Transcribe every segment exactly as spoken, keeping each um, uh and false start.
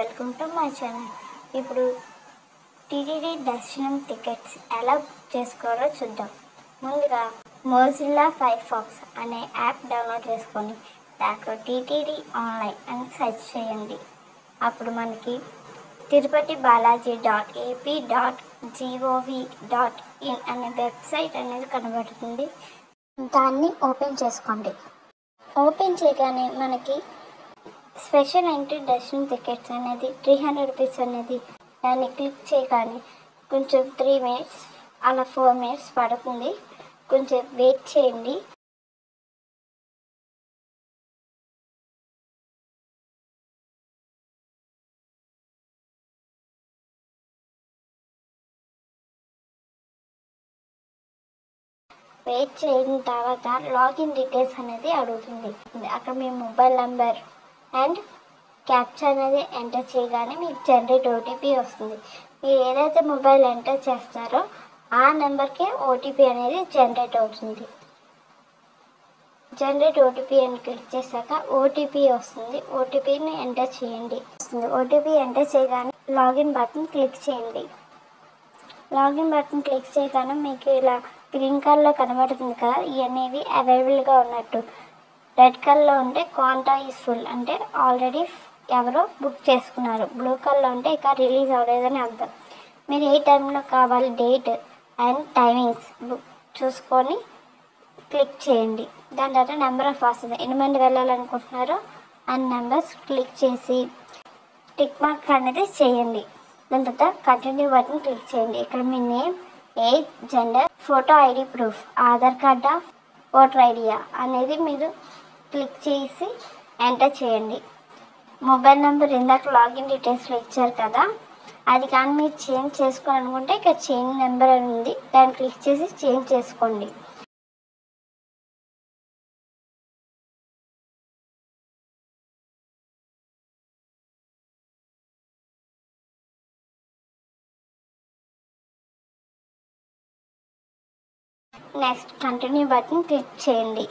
Welcome to my channel. ఇప్పుడు TTD దర్శనం tickets ఎలా బుక్ చేసుకోవాలో చూద్దాం. ముందుగా మోజిల్లా ఫైర్ఫాక్స్ అనే యాప్ డౌన్లోడ్ చేసుకొని దాంట్లో టీటీడీ ఆన్లైన్ అని సెర్చ్ చేయండి. అప్పుడు మనకి Tirupati Balaji dot AP dot G O V dot in అనే వెబ్సైట్ అనేది కనబడుతుంది. దాన్ని ఓపెన్ చేసుకోండి. ఓపెన్ చేయగానే మనకి స్పెషల్ ఎంట్రీ దర్శనం టికెట్స్ అనేది త్రీ హండ్రెడ్ రూపీస్ అనేది దాన్ని క్లిక్ చేయగానే కొంచెం త్రీ మినిట్స్ అలా ఫోర్ మినిట్స్ పడుతుంది. కొంచెం వెయిట్ చేయండి. వెయిట్ చేసిన తర్వాత లాగిన్ డీటెయిల్స్ అనేది అడుగుతుంది. అక్కడ మీ మొబైల్ నెంబర్ అండ్ క్యాప్చా అనేది ఎంటర్ చేయగానే మీకు జనరేట్ ఓటీపీ వస్తుంది. మీరు ఏదైతే మొబైల్ ఎంటర్ చేస్తారో ఆ నెంబర్కే ఓటీపీ అనేది జనరేట్ అవుతుంది. జనరేట్ ఓటీపీ అని క్లిక్ చేశాక ఓటీపీ వస్తుంది. ఓటీపీని ఎంటర్ చేయండి. వస్తుంది ఓటీపీ ఎంటర్ చేయగానే లాగిన్ బటన్ క్లిక్ చేయండి. లాగిన్ బటన్ క్లిక్ చేయగానే మీకు ఇలా గ్రీన్ కలర్లో కనబడుతుంది కదా, ఇవన్నీ అవైలబుల్గా ఉన్నట్టు. రెడ్ కలర్లో ఉంటే కాంటా ఈజ్ ఫుల్ అంటే ఆల్రెడీ ఎవరో బుక్ చేసుకున్నారు. బ్లూ కలర్లో ఉంటే ఇక రిలీజ్ అవ్వలేదని అర్థం. మీరు ఏ టైంలో కావాలి డేట్ అండ్ టైమింగ్స్ బుక్ చూసుకొని క్లిక్ చేయండి. దాని తర్వాత నెంబర్ ఆఫ్ వస్తుంది. ఎన్ని మంది వెళ్ళాలనుకుంటున్నారో అన్ని నెంబర్స్ క్లిక్ చేసి టిక్ మార్క్ అనేది చేయండి. దాని తర్వాత కంటిన్యూ బటన్ క్లిక్ చేయండి. ఇక్కడ మీ name, age, gender, photo ID proof, Aadhaar కార్డా, ఓటర్ ఐడియా అనేది మీరు క్లిక్ చేసి ఎంటర్ చేయండి. మొబైల్ నెంబర్ ఇందాక లాగిన్ డీటెయిల్స్లో ఇచ్చారు కదా, అది కానీ మీరు చేంజ్ చేసుకోవాలనుకుంటే ఇక్కడ చేంజ్ నెంబర్ అని ఉంది, దాన్ని క్లిక్ చేసి చేంజ్ చేసుకోండి. నెక్స్ట్ కంటిన్యూ బటన్ క్లిక్ చేయండి.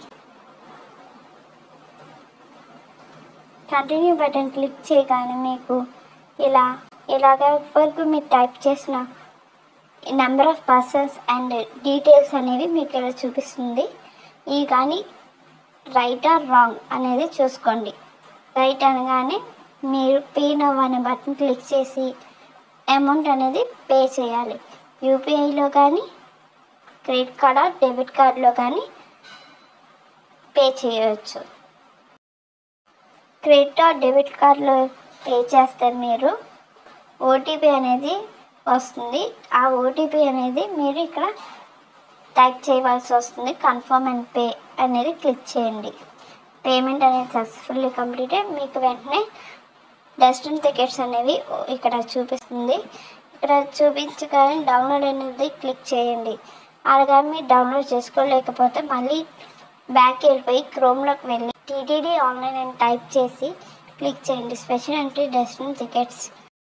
కంటిన్యూ బటన్ క్లిక్ చేయగానే మీకు ఇలా ఇలాగ వరకు మీరు టైప్ చేసిన number of persons and details అనేవి మీకు ఇలా చూపిస్తుంది. ఇవి కానీ రైట్ ఆర్ రాంగ్ అనేది చూసుకోండి. రైట్ అనగానే మీరు పే నవ్ అనే బటన్ క్లిక్ చేసి అమౌంట్ అనేది పే చేయాలి. యూపీఐలో కానీ క్రెడిట్ కార్డ్ ఆర్ డెబిట్ కార్డులో కానీ పే చేయవచ్చు. క్రెడిట్ ఆర్ డెబిట్ కార్డులో పే చేస్తే మీరు ఓటీపీ అనేది వస్తుంది. ఆ ఓటీపీ అనేది మీరు ఇక్కడ టైప్ చేయవలసి వస్తుంది. కన్ఫర్మ్ అండ్ పే అనేది క్లిక్ చేయండి. పేమెంట్ అనేది సక్సెస్ఫుల్లీ కంప్లీట్ అయ్యి మీకు వెంటనే దర్శనం టికెట్స్ అనేవి ఇక్కడ చూపిస్తుంది. ఇక్కడ చూపించగానే డౌన్లోడ్ అనేది క్లిక్ చేయండి. అలాగా మీరు డౌన్లోడ్ చేసుకోలేకపోతే మళ్ళీ బ్యాక్ వెళ్ళిపోయి క్రోమ్లోకి వెళ్ళి టీటీడీ ఆన్లైన్ అని టైప్ చేసి క్లిక్ చేయండి. స్పెషల్ ఎంట్రీ దర్శనం టికెట్స్.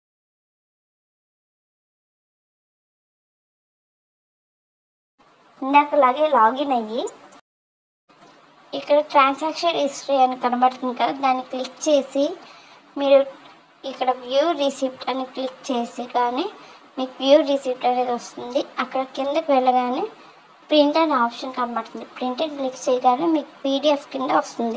ఇందాకలాగే లాగిన్ అయ్యి ఇక్కడ ట్రాన్సాక్షన్ హిస్టరీ అని కనబడుతుంది కదా, దాన్ని క్లిక్ చేసి మీరు ఇక్కడ వ్యూ రిసిప్ట్ అని క్లిక్ చేసి కానీ మీకు వ్యూ రిసిప్ట్ అనేది వస్తుంది. అక్కడ కిందకి వెళ్ళగానే ప్రింట్ అనే ఆప్షన్ కనబడుతుంది. ప్రింట్ క్లిక్ చేయగానే మీకు పీడిఎఫ్ కింద వస్తుంది.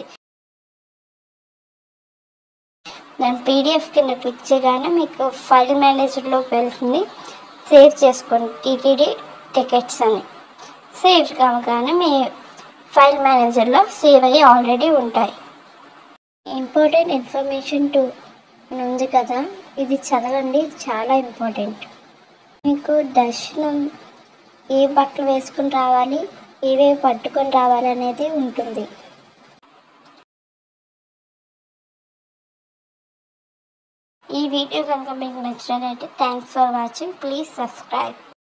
దాని పీడిఎఫ్ కింద క్లిక్ చేయగానే మీకు ఫైల్ మేనేజర్లోకి వెళ్తుంది. సేవ్ చేసుకోండి టీటీడీ టికెట్స్ అని. సేవ్ కాగానే మీ ఫైల్ మేనేజర్లో సేవ్ అయ్యి ఆల్రెడీ ఉంటాయి. ఇంపార్టెంట్ ఇన్ఫర్మేషన్ టు ఉంది కదా, ఇది చదవండి, చాలా ఇంపార్టెంట్. మీకు దర్శనం ఏ బట్టలు వేసుకుని రావాలి, ఏవేవి పట్టుకొని రావాలి అనేది ఉంటుంది. ఈ వీడియో కనుక మీకు నచ్చినట్లయితే thanks for watching. Please subscribe.